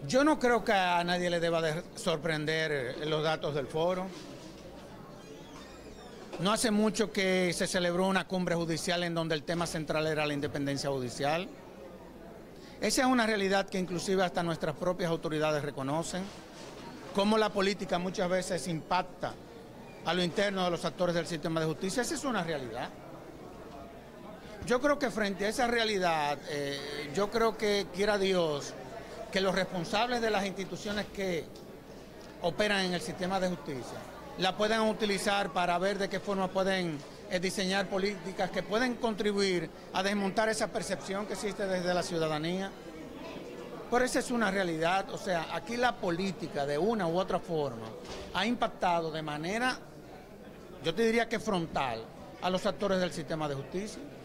Yo no creo que a nadie le deba de sorprender los datos del foro. No hace mucho que se celebró una cumbre judicial en donde el tema central era la independencia judicial. Esa es una realidad que inclusive hasta nuestras propias autoridades reconocen, cómo la política muchas veces impacta a lo interno de los actores del sistema de justicia. Esa es una realidad. Yo creo que frente a esa realidad, yo creo que quiera Dios que los responsables de las instituciones que operan en el sistema de justicia la puedan utilizar para ver de qué forma pueden diseñar políticas que pueden contribuir a desmontar esa percepción que existe desde la ciudadanía. Pero esa es una realidad, o sea, aquí la política de una u otra forma ha impactado de manera, yo te diría que frontal, a los actores del sistema de justicia.